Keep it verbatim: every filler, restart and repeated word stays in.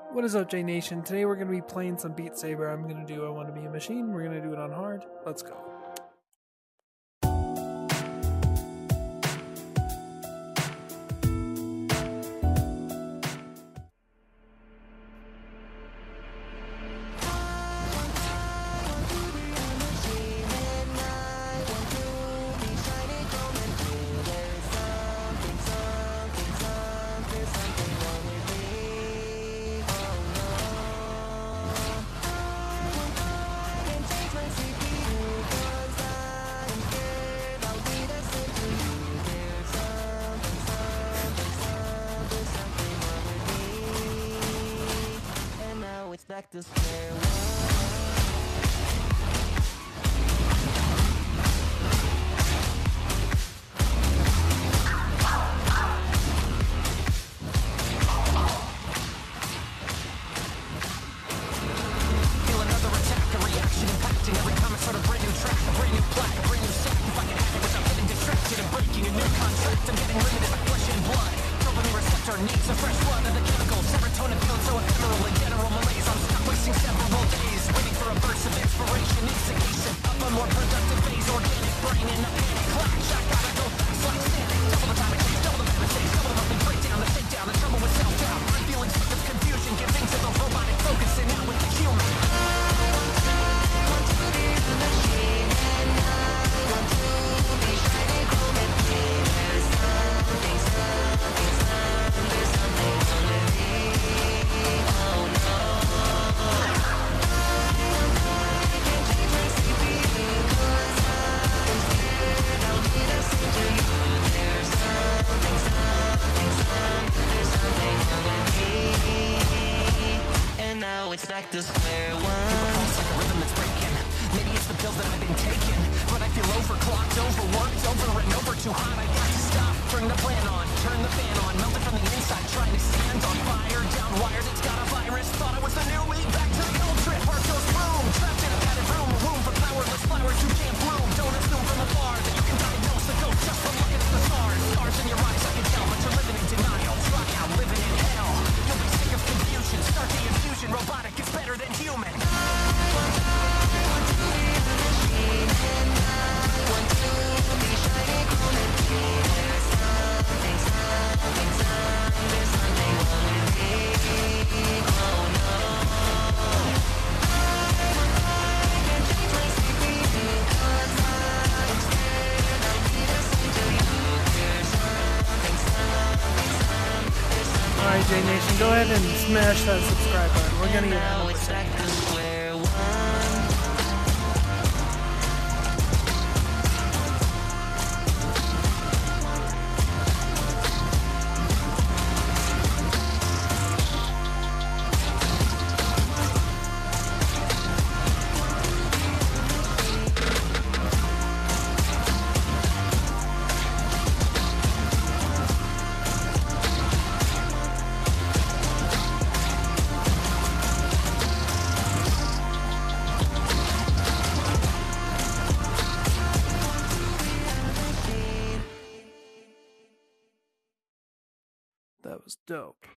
What is up, J Nation? Today we're going to be playing some Beat Saber. I'm going to do I Want to Be a Machine. We're going to do it on hard. Let's go. Back to square one. Feel another attack, a reaction impacting every comment, sort of brand new track, a brand new plaque, a brand new set. If I can have it without getting distracted and breaking a new contract, I'm getting limited by flesh and blood. Dopamine receptor needs a fresh flood of the chemicals. Serotonin feeling so ephemeral, a general malaise. I'm stuck wasting several days, waiting for a burst of inspiration. Instigation up a more productive phase, organic brain in a panic clash. I gotta go fast like Sonic. Double the time it takes, double the bad mistakes, double the monthly breakdown, the takedown, the trouble with self-doubt. I'm feeling stuck with confusion, giving to the robotic, focusing out with the human. It's back to square one. Pulse like a rhythm that's breaking. Maybe it's the pills that I've been taking, but I feel overclocked, overworked, over and over, too hot. I got to stop. Turn the plan on, turn the fan on, melted from the inside, trying to stand on fire. Down wires, it's got a virus. Thought I was the new me. Back to the old trip. Heart goes boom. Trapped in a padded room, a womb for powerless flowers who can't bloom. Don't assume from afar that you can diagnose the ghost just from looking at the stars. Stars in your eyes, I can tell, but you're living in denial. Try out living in hell. You'll be sick of confusion. Start the infusion. Robotic is better than human. Alright, J Nation, go ahead and smash that subscribe button. We're going to Now it's back to square one. That was dope.